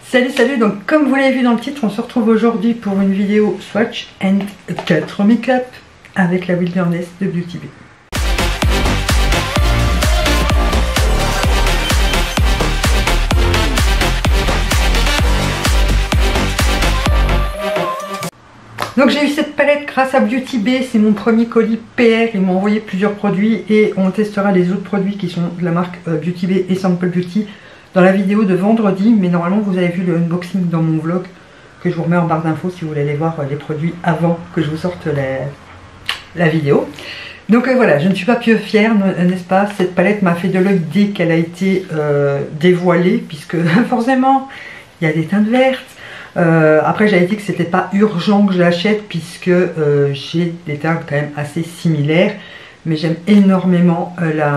Salut, salut, donc comme vous l'avez vu dans le titre, on se retrouve aujourd'hui pour une vidéo Swatch and Cut Make-up avec la Wilderness de Beauty Bay. Donc j'ai eu cette palette grâce à Beauty Bay, c'est mon premier colis PR, ils m'ont envoyé plusieurs produits et on testera les autres produits qui sont de la marque Beauty Bay et Sample Beauty dans la vidéo de vendredi, mais normalement vous avez vu le unboxing dans mon vlog que je vous remets en barre d'infos si vous voulez aller voir les produits avant que je vous sorte la vidéo. Donc voilà, je ne suis pas plus fière, n'est-ce pas? Cette palette m'a fait de l'œil dès qu'elle a été dévoilée, puisque forcément il y a des teintes vertes. Après j'avais dit que c'était pas urgent que je l'achète puisque j'ai des teintes quand même assez similaires, mais j'aime énormément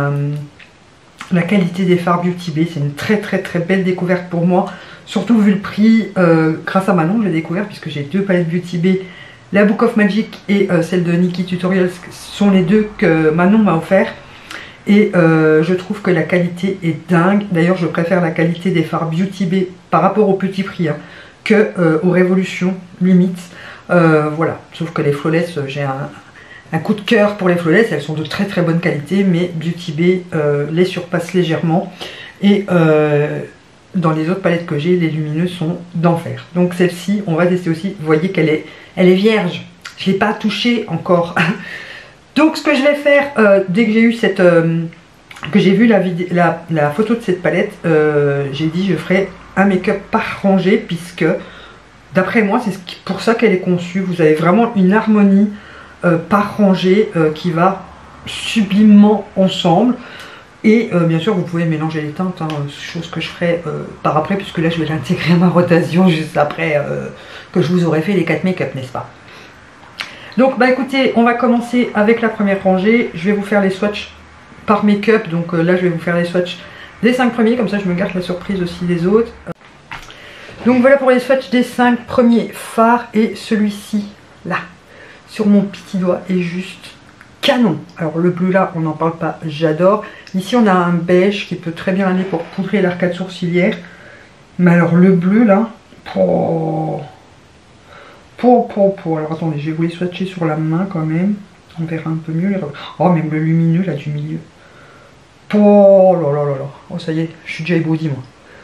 la qualité des fards Beauty Bay. C'est une très belle découverte pour moi, surtout vu le prix. Grâce à Manon j'ai découvert, puisque j'ai deux palettes Beauty Bay, la Book of Magic et celle de Nikki Tutorials, sont les deux que Manon m'a offert. Et je trouve que la qualité est dingue. D'ailleurs je préfère la qualité des fards Beauty Bay par rapport au petit prix, hein, que aux Révolutions limite. Voilà, sauf que les flawless, j'ai un coup de cœur pour les flawless, elles sont de très bonne qualité, mais Beauty Bay les surpasse légèrement. Et dans les autres palettes que j'ai, les lumineuses sont d'enfer. Donc celle-ci, on va tester aussi. Vous voyez qu'elle est vierge, je ne l'ai pas touchée encore. Donc ce que je vais faire, dès que j'ai eu cette... que j'ai vu la photo de cette palette, j'ai dit je ferai un make-up par rangée, puisque d'après moi c'est pour ça qu'elle est conçue. Vous avez vraiment une harmonie par rangée qui va sublimement ensemble. Et bien sûr vous pouvez mélanger les teintes, hein, chose que je ferai par après, puisque là je vais l'intégrer à ma rotation juste après que je vous aurai fait les 4 make-up, n'est-ce pas? Donc bah écoutez, on va commencer avec la première rangée. Je vais vous faire les swatchs par make-up, donc là je vais vous faire les swatchs des 5 premiers, comme ça je me garde la surprise aussi des autres. Donc voilà pour les swatchs des 5 premiers fards, et celui-ci là sur mon petit doigt est juste canon. Alors le bleu là on n'en parle pas, j'adore. Ici on a un beige qui peut très bien aller pour poudrer l'arcade sourcilière, mais alors le bleu là, alors attendez, je vais vous les swatcher sur la main quand même, on verra un peu mieux les... Oh même le lumineux là du milieu. Oh là là là là. Oh ça y est, je suis déjà ébaudi moi.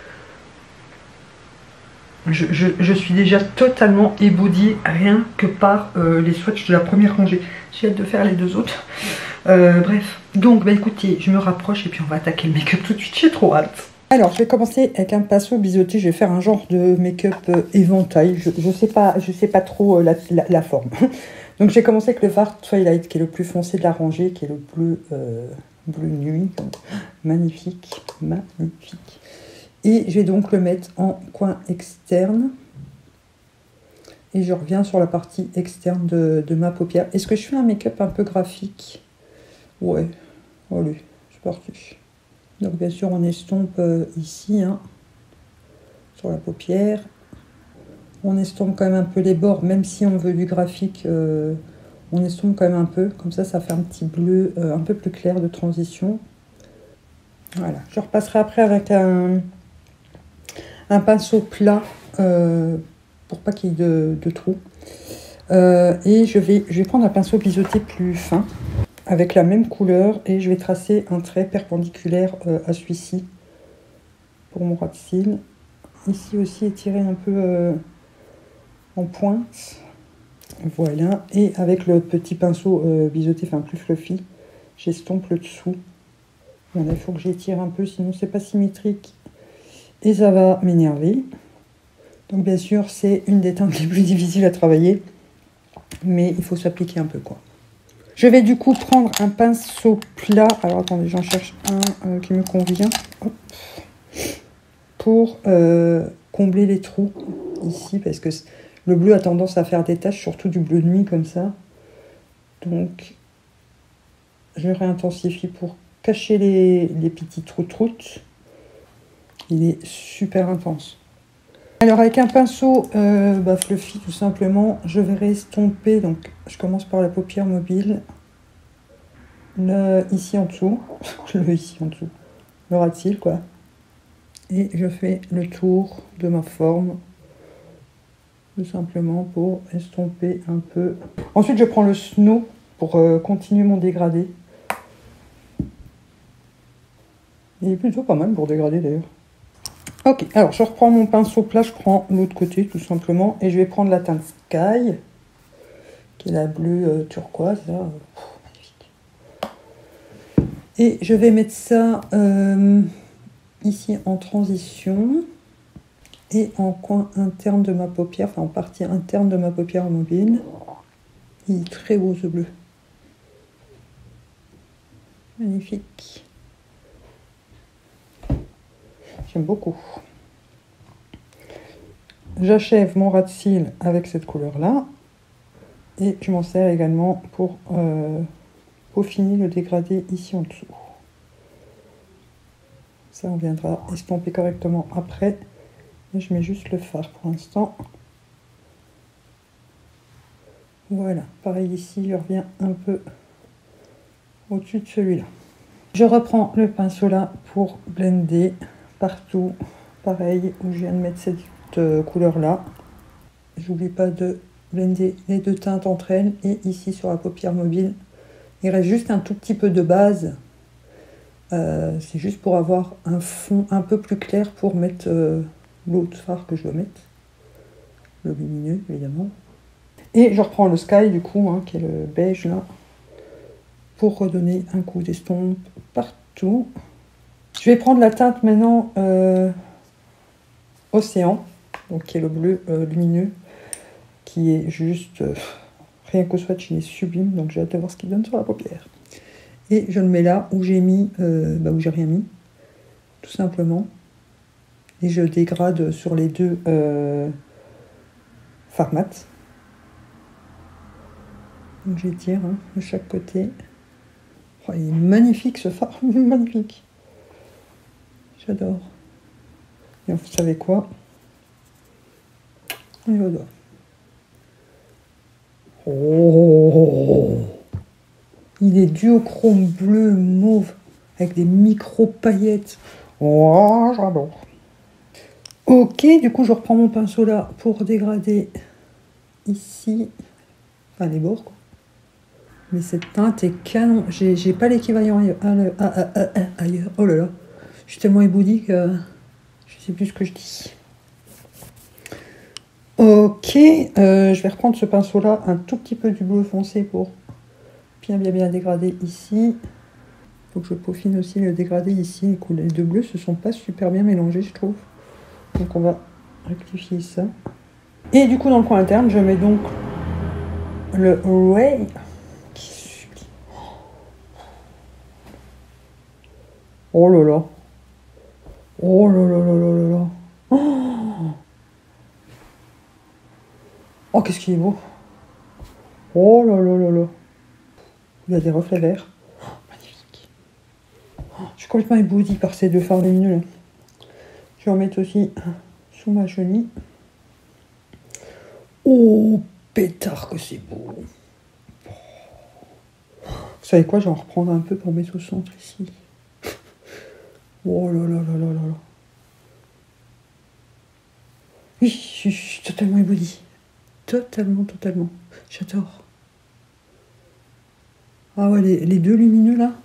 Je suis déjà totalement ébaudi rien que par les swatchs de la première rangée. J'ai hâte de faire les deux autres. Bref, donc bah écoutez, je me rapproche et puis on va attaquer le make-up tout de suite, j'ai trop hâte. Alors je vais commencer avec un pinceau biseauté, je vais faire un genre de make-up éventail. Je sais pas trop la forme. Donc j'ai commencé avec le fard Twilight qui est le plus foncé de la rangée, qui est le bleu nuit. Donc, magnifique. Et je vais donc le mettre en coin externe. Et je reviens sur la partie externe de ma paupière. Est-ce que je fais un make-up un peu graphique? Ouais, allez, c'est parti. Donc bien sûr on estompe ici, hein, sur la paupière. On estompe quand même un peu les bords, même si on veut du graphique, on estompe quand même un peu. Comme ça fait un petit bleu un peu plus clair de transition. Voilà, je repasserai après avec un pinceau plat pour pas qu'il y ait de trous. Et je vais prendre un pinceau biseauté plus fin avec la même couleur et je vais tracer un trait perpendiculaire à celui-ci pour mon ras de cils. Ici aussi étirer un peu en pointe. Voilà, et avec le petit pinceau biseauté, enfin plus fluffy, j'estompe le dessous. Voilà, il faut que j'étire un peu, sinon c'est pas symétrique et ça va m'énerver. Donc bien sûr c'est une des teintes les plus difficiles à travailler, mais il faut s'appliquer un peu quoi. Je vais du coup prendre un pinceau plat, alors attendez, j'en cherche un qui me convient. Hop. Pour combler les trous ici, parce que le bleu a tendance à faire des taches, surtout du bleu de nuit comme ça. Donc je réintensifie pour cacher les petits trous-troutes. Il est super intense. Alors avec un pinceau fluffy tout simplement, je vais estomper, donc je commence par la paupière mobile, ici en dessous, le ras de cils quoi. Et je fais le tour de ma forme, tout simplement pour estomper un peu. Ensuite, je prends le snow pour continuer mon dégradé. Il est plutôt pas mal pour dégrader d'ailleurs. Ok, alors je reprends mon pinceau plat, je prends l'autre côté tout simplement. Et je vais prendre la teinte Sky, qui est la bleue turquoise, là. Magnifique. Et je vais mettre ça ici en transition. Et en coin interne de ma paupière, enfin en partie interne de ma paupière mobile. Il est très beau ce bleu. Magnifique. J'aime beaucoup. J'achève mon ras de cils avec cette couleur-là. Et je m'en sers également pour peaufiner le dégradé ici en dessous. Ça, on viendra estomper correctement après. Et je mets juste le fard pour l'instant. Voilà, pareil ici, je reviens un peu au-dessus de celui-là. Je reprends le pinceau là pour blender partout, pareil, où je viens de mettre cette couleur-là. J'oublie pas de blender les deux teintes entre elles. Et ici, sur la paupière mobile, il reste juste un tout petit peu de base. C'est juste pour avoir un fond un peu plus clair pour mettre l'autre fard que je dois mettre. Le lumineux, évidemment. Et je reprends le Sky, du coup, hein, qui est le beige, là, pour redonner un coup d'estompe partout. Je vais prendre la teinte maintenant Océan, donc qui est le bleu lumineux, qui est juste, rien qu'au swatch, il est sublime, donc j'ai hâte de voir ce qu'il donne sur la paupière. Et je le mets là où j'ai mis, où j'ai rien mis, tout simplement. Et je dégrade sur les deux fards mat. Donc j'étire hein, de chaque côté. Oh, il est magnifique ce fard, magnifique. J'adore. Et vous savez quoi? Il adore. Oh, il est duochrome bleu mauve avec des micro paillettes. Oh, j'adore. Ok, du coup je reprends mon pinceau là pour dégrader ici, enfin les bords quoi. Mais cette teinte est canon. J'ai pas l'équivalent ailleurs. Oh là là, je suis tellement éboudie que je sais plus ce que je dis. Ok, je vais reprendre ce pinceau là, un tout petit peu du bleu foncé pour bien dégrader ici. Faut que je peaufine aussi le dégradé ici. Les deux bleus se sont pas super bien mélangés je trouve. Donc on va rectifier ça. Et du coup dans le coin interne je mets donc le Ray. Oh là là. Oh là là là là là là. Oh qu'est-ce qu'il est beau. Oh là là là là. Il y a des reflets verts. Oh, magnifique. Oh, je suis complètement éboudie par ces deux fards lumineux là. Je vais en mettre aussi sous ma chenille. Oh pétard que c'est beau. Vous savez quoi, je vais en reprendre un peu pour mettre au centre ici. Oh là là là là là là. Oui, je suis totalement éboudie. Totalement. J'adore. Ah ouais, les deux lumineux là.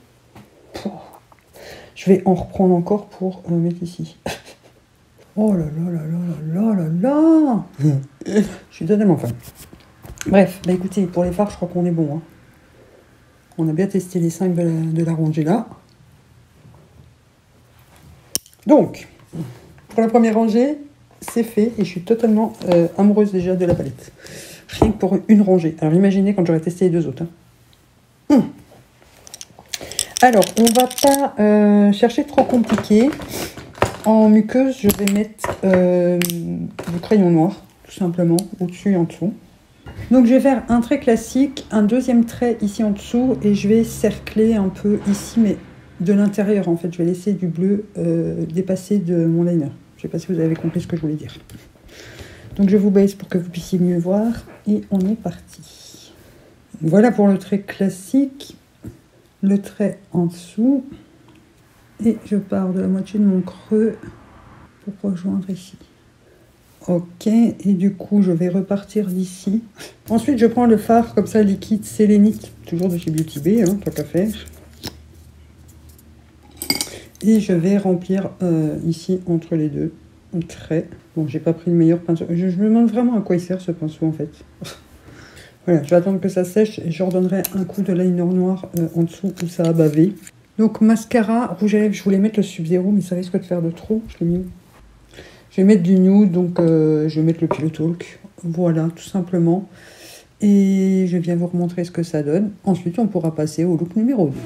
Je vais en reprendre encore pour mettre ici. Oh là là là là là là là là. Je suis totalement fan. Bref, bah écoutez, pour les fards, je crois qu'on est bon. Hein. On a bien testé les 5 de la rangée là. Donc, pour la première rangée, c'est fait et je suis totalement amoureuse déjà de la palette. Rien que pour une rangée. Alors imaginez quand j'aurai testé les deux autres. Hein. Alors, on va pas chercher trop compliqué. En muqueuse, je vais mettre du crayon noir, tout simplement, au-dessus et en dessous. Donc je vais faire un trait classique, un deuxième trait ici en dessous et je vais cercler un peu ici, mais de l'intérieur en fait. Je vais laisser du bleu dépasser de mon liner. Je ne sais pas si vous avez compris ce que je voulais dire. Donc je vous baisse pour que vous puissiez mieux voir et on est parti. Voilà pour le trait classique, le trait en dessous et je pars de la moitié de mon creux pour rejoindre ici. Ok, et du coup, je vais repartir d'ici. Ensuite, je prends le fard, comme ça, liquide sélénite, toujours de chez Beauty Bay, hein, tant qu'à faire. Et je vais remplir ici, entre les deux, un trait. Bon, j'ai pas pris le meilleur pinceau. Je me demande vraiment à quoi il sert, ce pinceau, en fait. Voilà, je vais attendre que ça sèche et je redonnerai un coup de liner noir en dessous où ça a bavé. Donc, mascara, rouge à lèvres, je voulais mettre le Sub-Zero, mais ça risque de faire de trop. Je l'ai mis. Je vais mettre du nude, donc je vais mettre le Pillow Talk. Voilà, tout simplement. Et je viens vous remontrer ce que ça donne. Ensuite, on pourra passer au look numéro 2.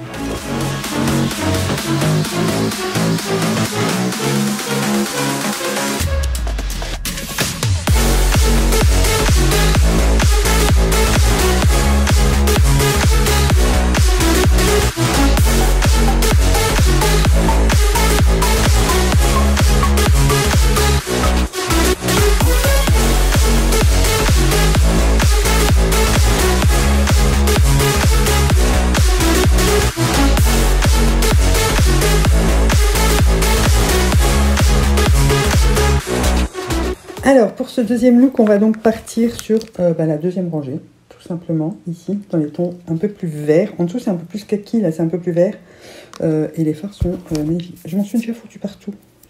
Alors, pour ce deuxième look, on va donc partir sur la deuxième rangée, tout simplement, ici, dans les tons un peu plus verts. En dessous, c'est un peu plus kaki, là, c'est un peu plus vert. Et les fards sont magnifiques. Je m'en suis déjà foutu partout.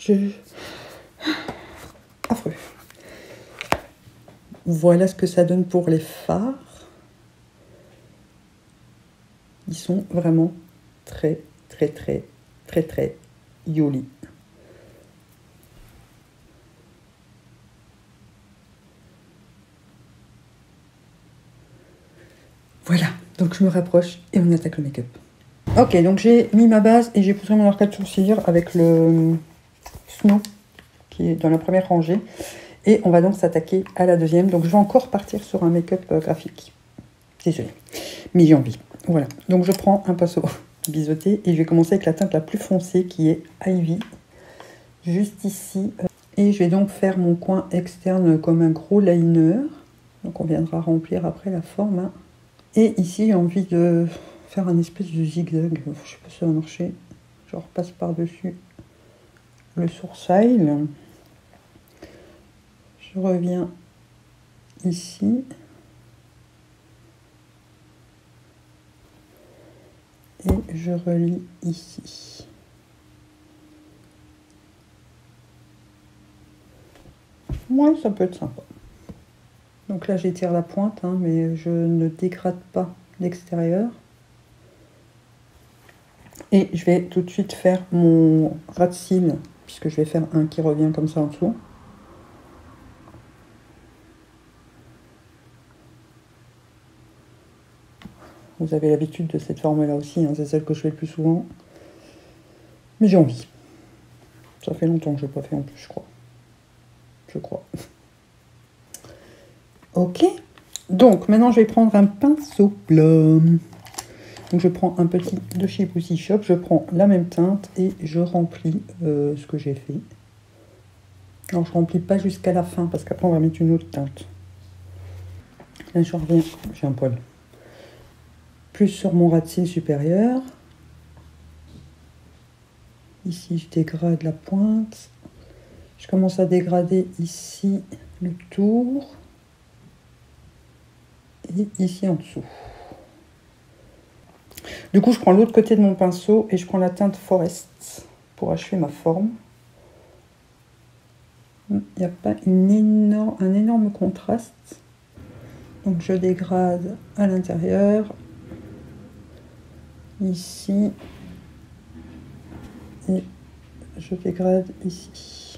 Affreux. Voilà ce que ça donne pour les fards. Ils sont vraiment très, très, très, très, très jolis. Voilà, donc je me rapproche et on attaque le make-up. Ok, donc j'ai mis ma base et j'ai posé mon arcade sourcilière avec le Snow qui est dans la première rangée. Et on va donc s'attaquer à la deuxième. Donc je vais encore partir sur un make-up graphique. Désolée, mais j'ai envie. Voilà, donc je prends un pinceau biseauté et je vais commencer avec la teinte la plus foncée qui est Ivy. Juste ici. Et je vais donc faire mon coin externe comme un gros liner. Donc on viendra remplir après la forme, hein. Et ici, j'ai envie de faire un espèce de zigzag. Je ne sais pas si ça va marcher. Je repasse par-dessus le sourcil. Je reviens ici. Et je relie ici. Ouais, ça peut être sympa. Donc là, j'étire la pointe, hein, mais je ne dégrade pas l'extérieur. Et je vais tout de suite faire mon ras de cils, puisque je vais faire un qui revient comme ça en dessous. Vous avez l'habitude de cette forme-là aussi, hein, c'est celle que je fais le plus souvent. Mais j'ai envie. Ça fait longtemps que je n'ai pas fait en plus, je crois. Je crois. Ok. Donc, maintenant, je vais prendre un pinceau plat. Donc, je prends un petit de chez Pussy Shop. Je prends la même teinte et je remplis ce que j'ai fait. Alors, je ne remplis pas jusqu'à la fin parce qu'après, on va mettre une autre teinte. Là, je reviens. J'ai un poil. Plus sur mon ras de cils supérieur. Ici, je dégrade la pointe. Je commence à dégrader ici le tour. Et ici en dessous. Du coup, je prends l'autre côté de mon pinceau et je prends la teinte Forest pour achever ma forme. Il n'y a pas un énorme contraste. Donc, je dégrade à l'intérieur. Ici. Et je dégrade ici.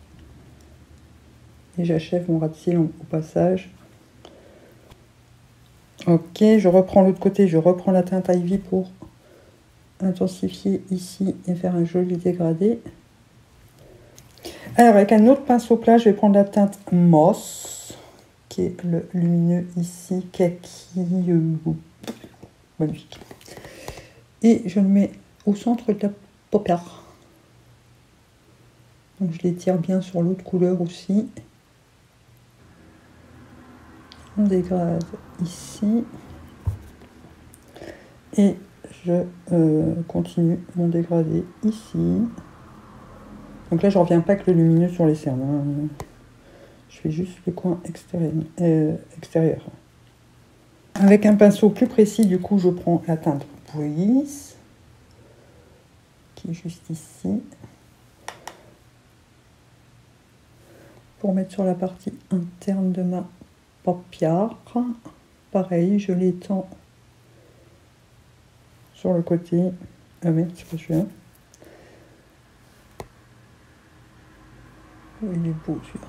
Et j'achève mon ras de cils au passage. Ok, je reprends l'autre côté, je reprends la teinte Ivy pour intensifier ici et faire un joli dégradé. Alors, avec un autre pinceau plat, je vais prendre la teinte Moss, qui est le lumineux ici, kaki, magnifique. Et je le mets au centre de la paupière. Donc, je l'étire bien sur l'autre couleur aussi. On dégrade ici et je continue mon dégradé ici Donc là, je reviens pas avec le lumineux sur les cernes. Hein. Je fais juste le coin extérieur. Avec un pinceau plus précis, du coup, je prends la teinte Breeze, qui est juste ici, pour mettre sur la partie interne de ma paupière. Pareil, je l'étends sur le côté. Ah merde, c'est pas celui-là. Oh, il est beau celui-là.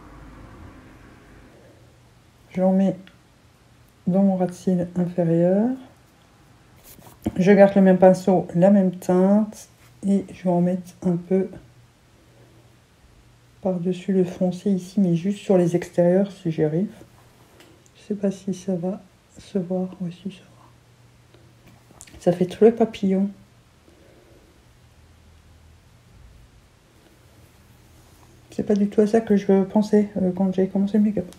Je l'en mets dans mon ras de cils inférieur. Je garde le même pinceau, la même teinte, et je vais en mettre un peu par-dessus le foncé ici, mais juste sur les extérieurs si j'y arrive. Je sais pas si ça va se voir. Oui, si ça va. Ça fait très papillon. C'est pas du tout à ça que je pensais quand j'ai commencé le make-up.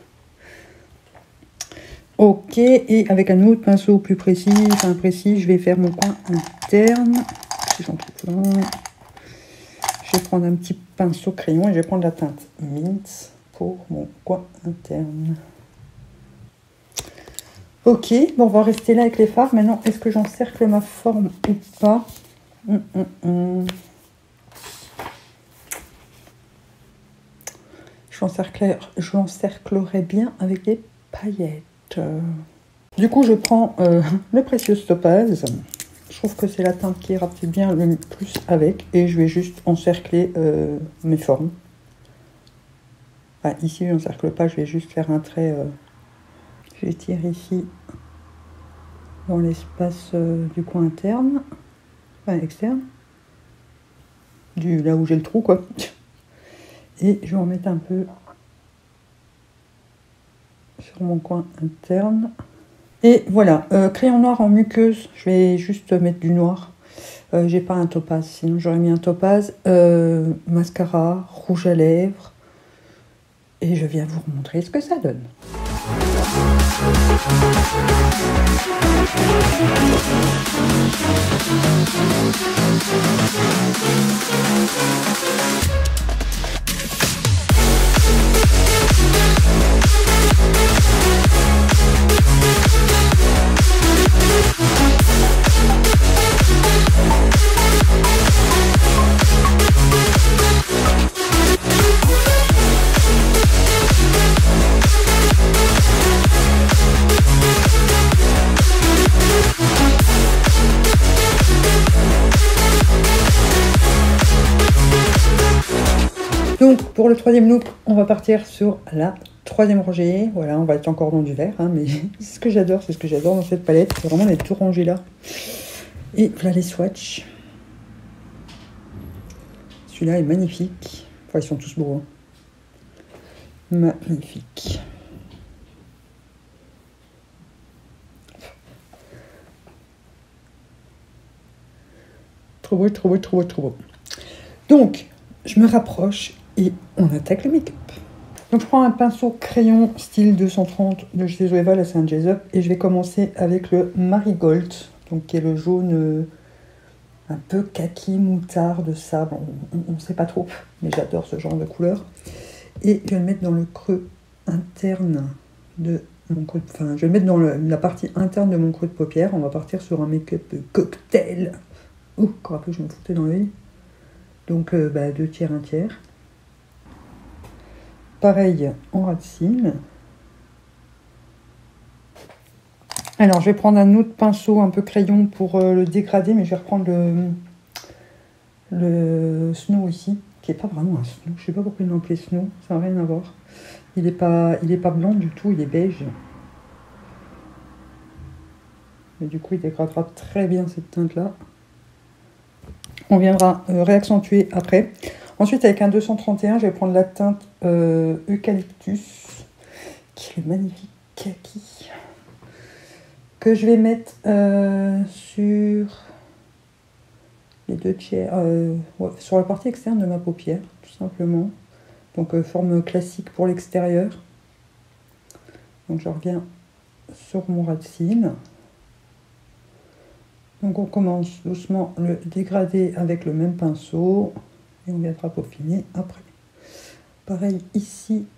Ok, et avec un autre pinceau plus précis, je vais faire mon coin interne. Si j'en trouve là. Je vais prendre un petit pinceau crayon et je vais prendre la teinte Mint pour mon coin interne. Ok, bon, on va rester là avec les fards. Maintenant, est-ce que j'encercle ma forme ou pas? Je l'encerclerai bien avec des paillettes. Du coup, je prends le Precious Topaz. Je trouve que c'est la teinte qui ira bien le plus avec. Et je vais juste encercler mes formes. Enfin, ici, je n'encercle pas. Je vais juste faire un trait. Je tire ici dans l'espace du coin interne. Enfin, externe. Là où j'ai le trou, quoi. Et je vais en mettre un peu sur mon coin interne. Et voilà, crayon noir en muqueuse, je vais juste mettre du noir. J'ai pas un topaz, sinon j'aurais mis un topaz. Mascara, rouge à lèvres. Et je viens vous montrer ce que ça donne. Donc pour le troisième look, on va partir sur la troisième rangée. Voilà, on va être encore dans du vert, hein, mais c'est ce que j'adore dans cette palette. C'est vraiment les deux rangées là. Et voilà les swatchs. Celui-là est magnifique. Enfin, ils sont tous beaux. Hein. Magnifique. Trop beau, trop beau, trop beau, trop beau. Donc, je me rapproche et on attaque le make-up. Donc, je prends un pinceau crayon style 230 de chez Zoeva, là c'est un Jazz-Up, et je vais commencer avec le Marigold, donc qui est le jaune un peu kaki, moutarde, sable, on ne sait pas trop, mais j'adore ce genre de couleur. Et je vais le mettre dans le creux interne de mon creux, enfin, je vais le mettre dans la partie interne de mon creux de paupière. On va partir sur un make-up cocktail. Oh, encore un peu, je me foutais dans l'œil. Donc, 2 tiers, 1 tiers. Pareil en ras de cils. Alors, je vais prendre un autre pinceau, un peu crayon pour le dégrader, mais je vais reprendre le Snow ici, qui n'est pas vraiment un Snow. Je ne sais pas pourquoi ils l'ont appelé Snow, ça n'a rien à voir. Il n'est pas blanc du tout, il est beige. Et du coup, il dégradera très bien cette teinte-là. On viendra réaccentuer après. Ensuite, avec un 231, je vais prendre la teinte Eucalyptus, qui est le magnifique kaki, que je vais mettre sur les 2 tiers, ouais, sur la partie externe de ma paupière, tout simplement. Donc, forme classique pour l'extérieur. Donc, je reviens sur mon ras de cils. Donc, on commence doucement le dégradé avec le même pinceau. Et on viendra peaufiner après. Pareil ici.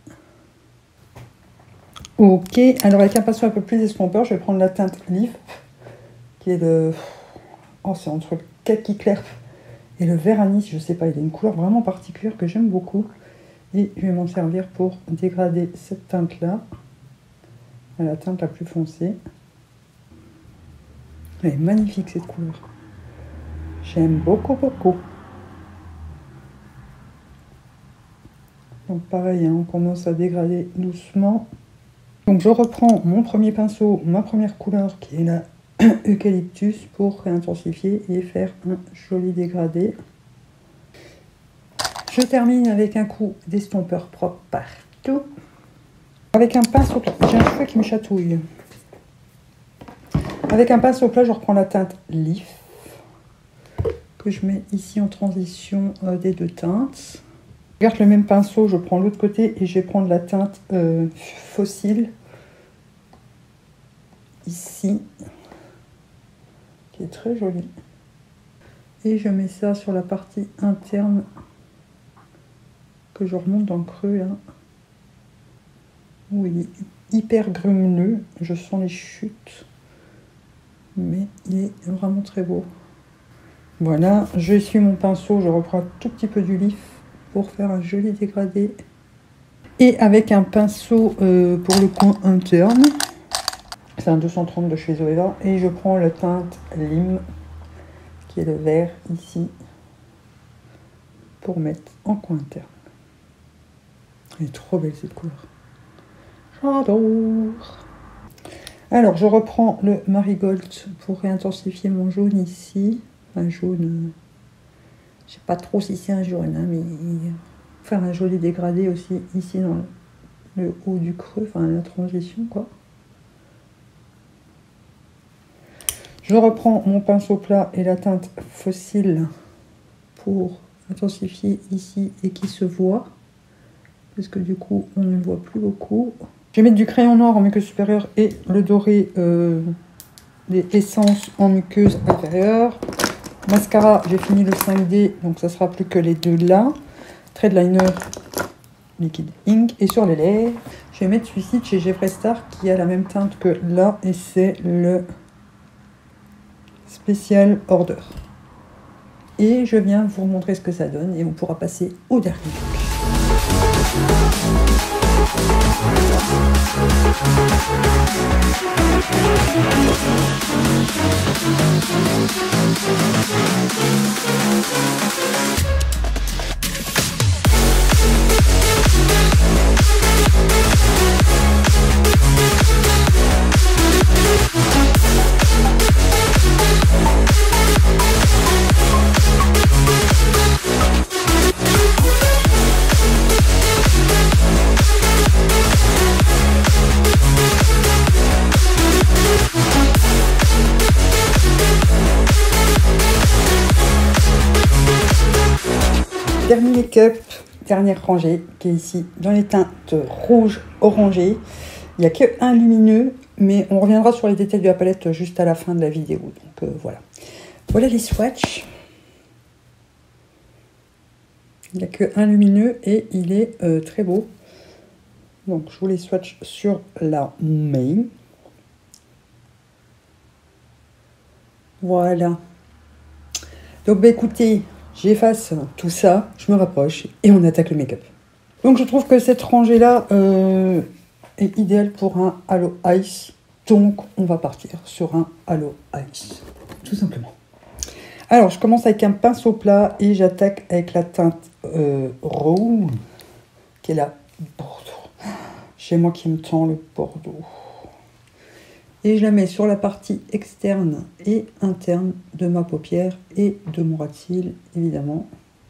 Ok, alors avec un pinceau un peu plus estompeur, je vais prendre la teinte Leaf, qui est le... Oh, c'est entre le kaki clair et le vert anis, je sais pas, il a une couleur vraiment particulière que j'aime beaucoup. Et je vais m'en servir pour dégrader cette teinte-là, à la teinte la plus foncée. Elle est magnifique cette couleur. J'aime beaucoup, beaucoup. Donc pareil, hein, on commence à dégrader doucement. Donc je reprends mon premier pinceau, ma première couleur qui est la Eucalyptus pour réintensifier et faire un joli dégradé. Je termine avec un coup d'estompeur propre partout. Avec un pinceau plat, j'ai un cheveu qui me chatouille. Avec un pinceau plat, je reprends la teinte Leaf que je mets ici en transition des deux teintes. Je garde le même pinceau, je prends l'autre côté et je vais prendre la teinte Fossile ici, qui est très jolie. Et je mets ça sur la partie interne que je remonte dans le creux là. Où il est hyper grumeleux, je sens les chutes, mais il est vraiment très beau. Voilà, je essuie mon pinceau, je reprends un tout petit peu du Leaf pour faire un joli dégradé. Et avec un pinceau pour le coin interne, c'est un 230 de chez Zoeva, et je prends la teinte Lime, qui est le vert ici, pour mettre en coin interne. Elle est trop belle cette couleur. J'adore. Alors, je reprends le Marigold pour réintensifier mon jaune ici. Un jaune, je sais pas trop si c'est un jaune, hein, mais faire un joli dégradé aussi ici dans le haut du creux, enfin la transition quoi. Je reprends mon pinceau plat et la teinte Fossile pour intensifier ici et qui se voit, parce que du coup on ne le voit plus beaucoup. Je vais mettre du crayon noir en muqueuse supérieure et le doré des essences en muqueuse inférieure. Mascara, j'ai fini le 5D, donc ça sera plus que les deux là. Trade liner liquide ink. Et sur les lèvres, je vais mettre celui-ci de chez Jeffree Star qui a la même teinte que là, et c'est le Special Order. Et je viens vous montrer ce que ça donne et on pourra passer au dernier look. Dernier make-up, dernière rangée qui est ici dans les teintes rouge orangé. Il n'y a qu'un lumineux, mais on reviendra sur les détails de la palette juste à la fin de la vidéo. Donc voilà. Voilà les swatchs. Il n'y a qu'un lumineux et il est très beau. Donc je vous les swatch sur la main. Voilà. Donc bah écoutez, j'efface tout ça, je me rapproche et on attaque le make-up. Donc je trouve que cette rangée-là est idéale pour un Halo Ice. Donc on va partir sur un Halo Ice, tout simplement. Alors je commence avec un pinceau plat et j'attaque avec la teinte Rose, qui est la Bordeaux. Chez moi qui me tend le Bordeaux. Et je la mets sur la partie externe et interne de ma paupière et de mon ras de cils, évidemment.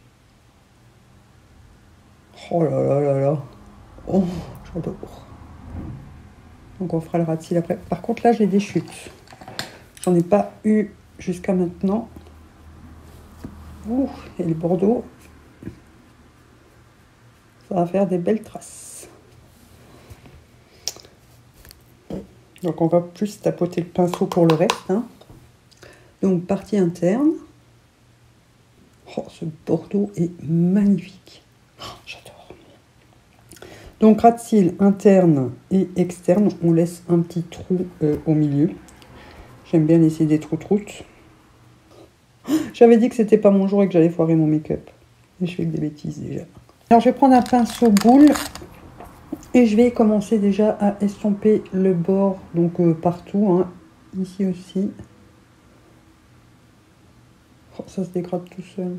Oh là là là là. Oh, j'adore. Donc on fera le ras de cils après. Par contre là j'ai des chutes. J'en ai pas eu jusqu'à maintenant. Ouh, et le Bordeaux. Ça va faire des belles traces. Donc on va plus tapoter le pinceau pour le reste. Hein. Donc partie interne. Oh, ce bordeaux est magnifique. Oh, j'adore. Donc, ras de cils interne et externe. On laisse un petit trou au milieu. J'aime bien laisser des trous-troutes. J'avais dit que c'était pas mon jour et que j'allais foirer mon make-up. Et je fais que des bêtises déjà. Alors, je vais prendre un pinceau boule. Et je vais commencer déjà à estomper le bord. Donc, partout. Hein. Ici aussi. Oh, ça se dégrade tout seul.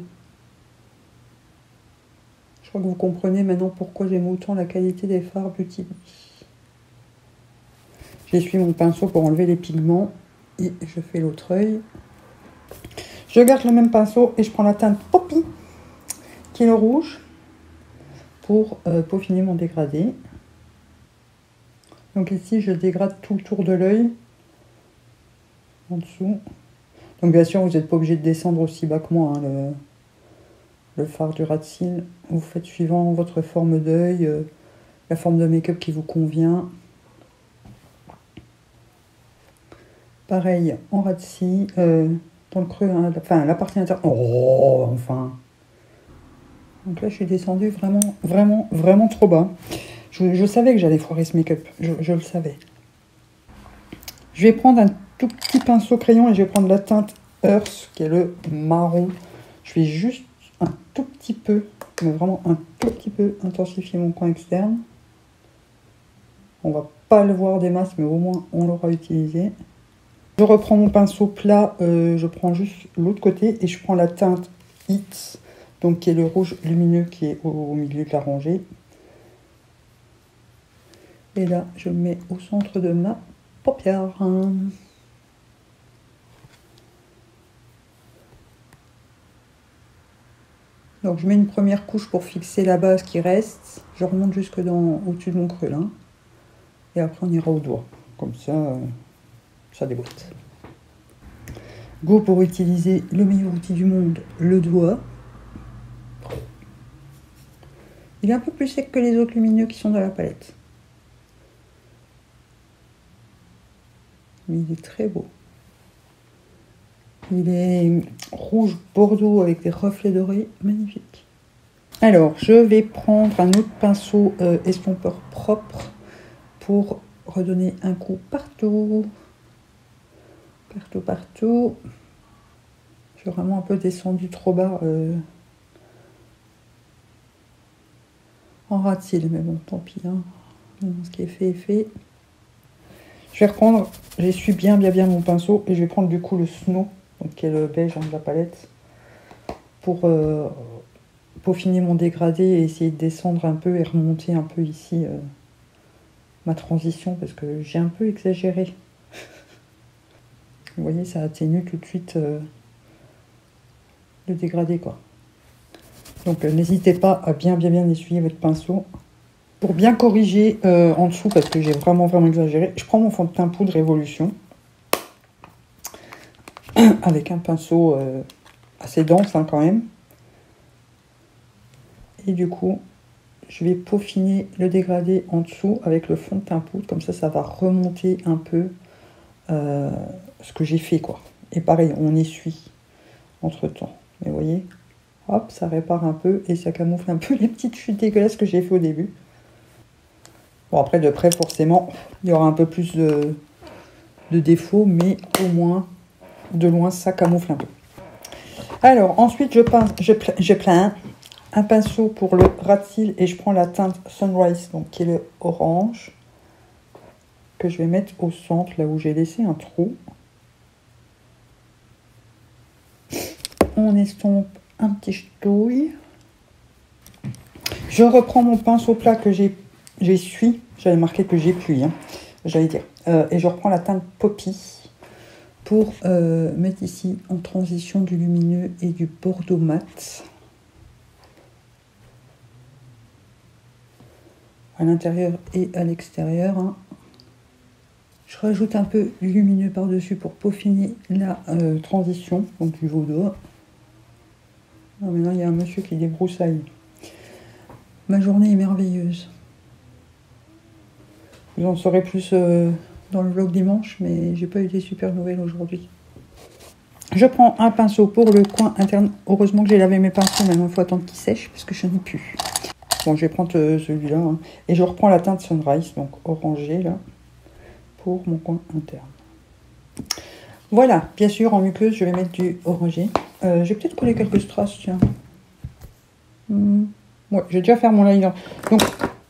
Je crois que vous comprenez maintenant pourquoi j'aime autant la qualité des fards Beauty. J'essuie mon pinceau pour enlever les pigments. Et je fais l'autre œil. Je garde le même pinceau et je prends la teinte Poppy, qui est le rouge, pour peaufiner mon dégradé. Donc ici, je dégrade tout le tour de l'œil, en dessous. Donc bien sûr, vous n'êtes pas obligé de descendre aussi bas que moi, hein, le fard du ras de cils. Vous faites suivant votre forme d'œil, la forme de make-up qui vous convient. Pareil, en ras de cils, dans le creux, hein, enfin la partie intérieure. Oh, enfin. Donc là, je suis descendue vraiment trop bas. Je savais que j'allais foirer ce make-up, je le savais. Je vais prendre un tout petit pinceau crayon et je vais prendre la teinte Earth, qui est le marron. Je vais juste un tout petit peu, mais vraiment un tout petit peu intensifier mon coin externe. On va pas le voir des masses, mais au moins on l'aura utilisé. Je reprends mon pinceau plat, je prends juste l'autre côté et je prends la teinte Hits, donc qui est le rouge lumineux qui est au milieu de la rangée. Et là, je le mets au centre de ma paupière. Donc je mets une première couche pour fixer la base qui reste. Je remonte jusque au-dessus de mon creux là. Et après on ira au doigt. Comme ça, ça déboîte. Go pour utiliser le meilleur outil du monde, le doigt. Il est un peu plus sec que les autres lumineux qui sont dans la palette. Mais il est très beau. Il est rouge bordeaux avec des reflets dorés, magnifique. Alors, je vais prendre un autre pinceau estompeur propre pour redonner un coup partout. Partout. Je suis vraiment un peu descendu trop bas en ras de cils, mais bon, tant pis. Hein. Ce qui est fait est fait. Je vais reprendre, j'essuie bien mon pinceau et je vais prendre du coup le Snow, donc qui est le beige de la palette, pour peaufiner mon dégradé et essayer de descendre un peu et remonter un peu ici ma transition parce que j'ai un peu exagéré. Vous voyez, ça atténue tout de suite le dégradé quoi. Donc n'hésitez pas à bien essuyer votre pinceau. Pour bien corriger en dessous, parce que j'ai vraiment exagéré, je prends mon fond de teint poudre Révolution avec un pinceau assez dense hein, quand même. Et du coup, je vais peaufiner le dégradé en dessous avec le fond de teint poudre. Comme ça va remonter un peu ce que j'ai fait quoi. Et pareil, on essuie entre temps. Mais vous voyez, hop, ça répare un peu et ça camoufle un peu les petites chutes dégueulasses que j'ai fait au début. Bon, après, de près, forcément, il y aura un peu plus de défauts, mais au moins, de loin, ça camoufle un peu. Alors, ensuite, je plains un pinceau pour le ras de cils et je prends la teinte Sunrise, donc qui est le orange, que je vais mettre au centre, là où j'ai laissé un trou. On estompe un petit ch'touille. Je reprends mon pinceau plat que j'essuie, j'avais marqué que j'ai pluie, hein, j'allais dire. Et je reprends la teinte Poppy pour mettre ici en transition du lumineux et du bordeaux mat. À l'intérieur et à l'extérieur. Hein. Je rajoute un peu du lumineux par-dessus pour peaufiner la transition, donc du vaudois. Ah, maintenant, il y a un monsieur qui débroussaille. Ma journée est merveilleuse. Vous en saurez plus dans le vlog dimanche, mais j'ai pas eu des super nouvelles aujourd'hui. Je prends un pinceau pour le coin interne. Heureusement que j'ai lavé mes pinceaux, maintenant il faut attendre qu'ils sèchent parce que je n'en ai plus. Bon, je vais prendre celui-là. Hein. Et je reprends la teinte Sunrise, donc orangé là, pour mon coin interne. Voilà, bien sûr, en muqueuse, je vais mettre du orangé. Je vais peut-être coller quelques strass, tiens. Ouais, je vais déjà faire mon liner. Donc,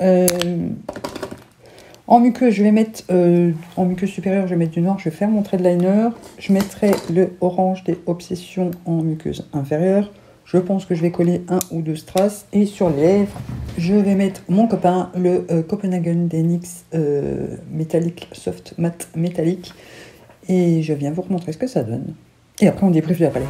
en muqueuse, je vais mettre, en muqueuse supérieure, je vais mettre du noir. Je vais faire mon trait de liner. Je mettrai le orange des Obsessions en muqueuse inférieure. Je pense que je vais coller 1 ou 2 strass. Et sur les lèvres, je vais mettre mon copain, le Copenhagen DNX métallique, soft matte métallique. Et je viens vous remontrer ce que ça donne. Et après, on débriefe de la palette.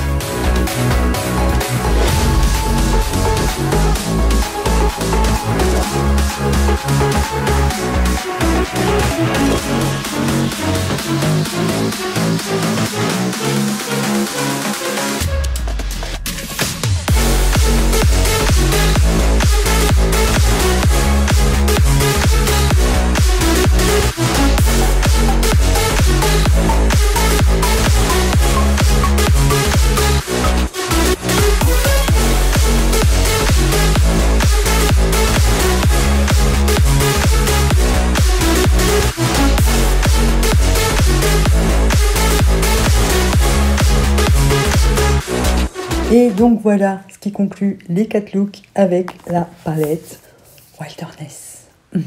Et donc voilà ce qui conclut les 4 looks avec la palette Wilderness.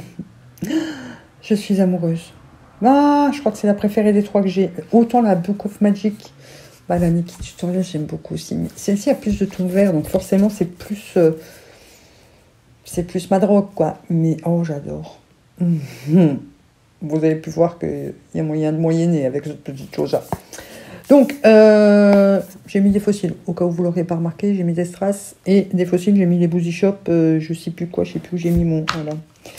Je suis amoureuse. Ah, je crois que c'est la préférée des 3 que j'ai. Autant la Book of Magic, bah, la Nikki Tutorial, j'aime beaucoup aussi. Mais celle-ci a plus de ton vert, donc forcément c'est plus ma drogue, quoi. Mais oh, j'adore. Vous avez pu voir qu'il y a moyen de moyenner avec cette petite chose-là. Donc, j'ai mis des fossiles, au cas où vous l'aurez pas remarqué, j'ai mis des strass et des fossiles, j'ai mis les Boozy Shop, je sais plus quoi, je sais plus où j'ai mis mon, voilà,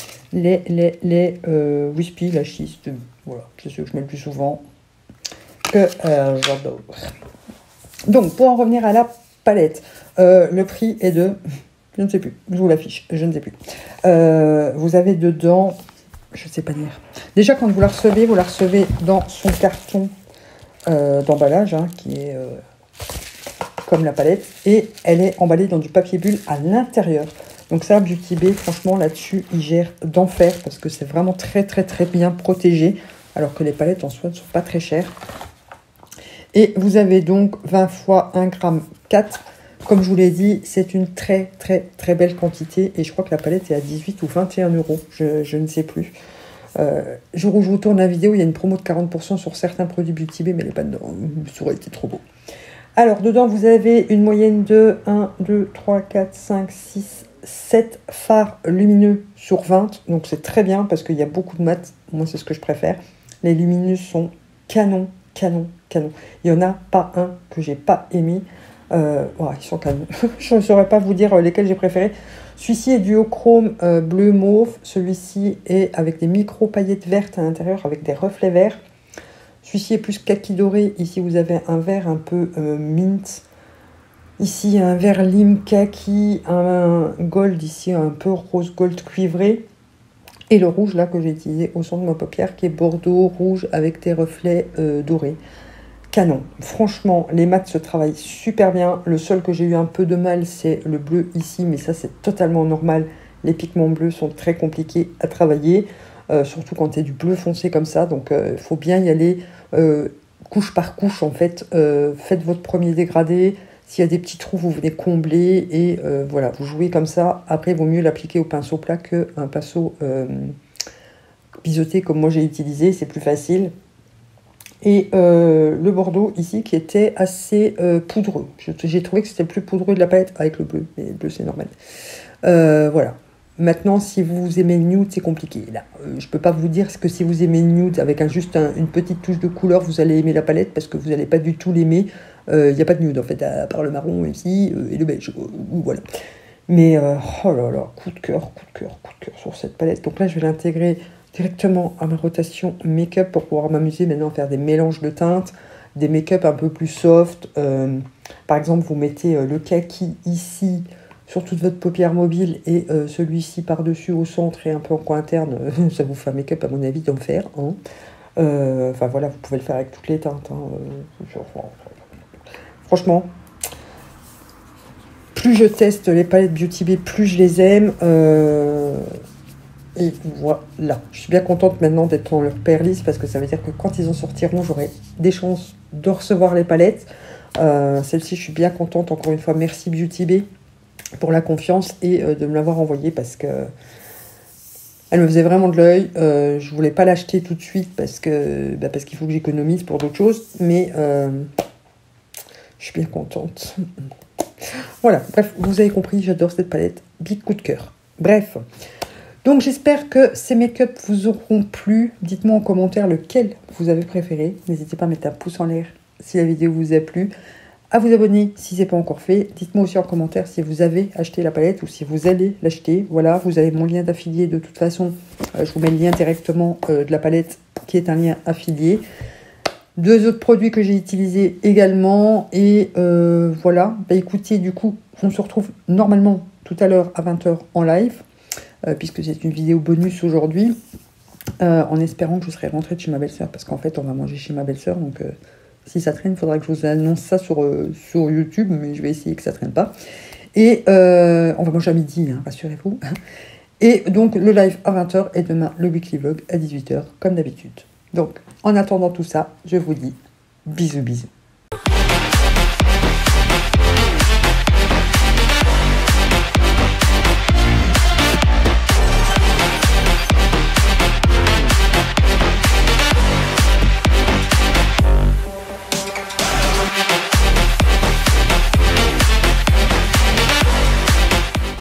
les Wispy, la schiste, voilà, c'est ce que je mets le plus souvent, que j'adore. Donc, pour en revenir à la palette, le prix est de, je ne sais plus, je vous l'affiche, je ne sais plus, vous avez dedans, je ne sais pas dire, déjà quand vous la recevez dans son carton, d'emballage, hein, qui est comme la palette, et elle est emballée dans du papier bulle à l'intérieur. Donc ça, Beauty Bay, franchement, là-dessus, il gère d'enfer, parce que c'est vraiment très bien protégé, alors que les palettes en soi ne sont pas très chères. Et vous avez donc 20 fois 1 gramme 4. Comme je vous l'ai dit, c'est une très belle quantité, et je crois que la palette est à 18 ou 21 €, je ne sais plus. Jour où je vous tourne la vidéo, il y a une promo de 40% sur certains produits Beauty Bay, mais elle n'est pas dedans. Ça aurait été trop beau. Alors, dedans, vous avez une moyenne de 1, 2, 3, 4, 5, 6, 7 fards lumineux sur 20. Donc, c'est très bien parce qu'il y a beaucoup de mat. Moi, c'est ce que je préfère. Les lumineux sont canon. Il n'y en a pas un que j'ai pas aimé. Ouais, ils sont canons. Je ne saurais pas vous dire lesquels j'ai préféré. Celui-ci est duochrome bleu mauve. Celui-ci est avec des micro paillettes vertes à l'intérieur avec des reflets verts. Celui-ci est plus kaki doré. Ici, vous avez un vert un peu mint. Ici, un vert lime kaki. Un gold ici, un peu rose gold cuivré. Et le rouge là que j'ai utilisé au centre de ma paupière qui est bordeaux rouge avec des reflets dorés. Canon. Franchement, les mats se travaillent super bien. Le seul que j'ai eu un peu de mal, c'est le bleu ici, mais ça, c'est totalement normal. Les pigments bleus sont très compliqués à travailler, surtout quand c'est du bleu foncé comme ça. Donc, il faut bien y aller couche par couche, en fait. Faites votre premier dégradé. S'il y a des petits trous, vous venez combler et voilà, vous jouez comme ça. Après, il vaut mieux l'appliquer au pinceau plat qu'un pinceau biseauté comme moi j'ai utilisé. C'est plus facile. Et le bordeaux ici qui était assez poudreux. J'ai trouvé que c'était le plus poudreux de la palette avec le bleu. Mais le bleu c'est normal. Voilà. Maintenant si vous aimez le nude c'est compliqué. Là, je peux pas vous dire que si vous aimez le nude avec juste une petite touche de couleur vous allez aimer la palette parce que vous n'allez pas du tout l'aimer. Il n'y a pas de nude en fait à part le marron ici et le beige. Voilà. Mais oh là là, coup de cœur sur cette palette. Donc là je vais l'intégrer directement à ma rotation make-up pour pouvoir m'amuser maintenant à faire des mélanges de teintes, des make-up un peu plus soft. Par exemple, vous mettez le kaki ici sur toute votre paupière mobile et celui-ci par-dessus au centre et un peu en coin interne. Ça vous fait un make-up à mon avis d'enfer. Hein. Enfin voilà, vous pouvez le faire avec toutes les teintes. Hein. Franchement, plus je teste les palettes Beauty Bay, plus je les aime. Et voilà, je suis bien contente maintenant d'être dans leur pairlist parce que ça veut dire que quand ils en sortiront, j'aurai des chances de recevoir les palettes. Celle-ci, je suis bien contente. Encore une fois, merci Beauty Bay pour la confiance et de me l'avoir envoyée parce que elle me faisait vraiment de l'œil. Je voulais pas l'acheter tout de suite parce que parce qu'il faut que j'économise pour d'autres choses, mais je suis bien contente. Voilà, bref, vous avez compris, j'adore cette palette. Big coup de cœur. Bref, donc j'espère que ces make-up vous auront plu. Dites-moi en commentaire lequel vous avez préféré. N'hésitez pas à mettre un pouce en l'air si la vidéo vous a plu. À vous abonner si ce n'est pas encore fait. Dites-moi aussi en commentaire si vous avez acheté la palette ou si vous allez l'acheter. Voilà, vous avez mon lien d'affilié de toute façon. Je vous mets le lien directement de la palette qui est un lien affilié. 2 autres produits que j'ai utilisés également. Et voilà. Bah, écoutez, du coup, on se retrouve normalement tout à l'heure à 20 h en live. Puisque c'est une vidéo bonus aujourd'hui. En espérant que je serai rentrée de chez ma belle-sœur. Parce qu'en fait, on va manger chez ma belle-sœur. Donc, si ça traîne, il faudra que je vous annonce ça sur YouTube. Mais je vais essayer que ça traîne pas. Et on va manger à midi, hein, rassurez-vous. Et donc, le live à 20 h et demain, le weekly vlog à 18 h, comme d'habitude. Donc, en attendant tout ça, je vous dis bisous, bisous.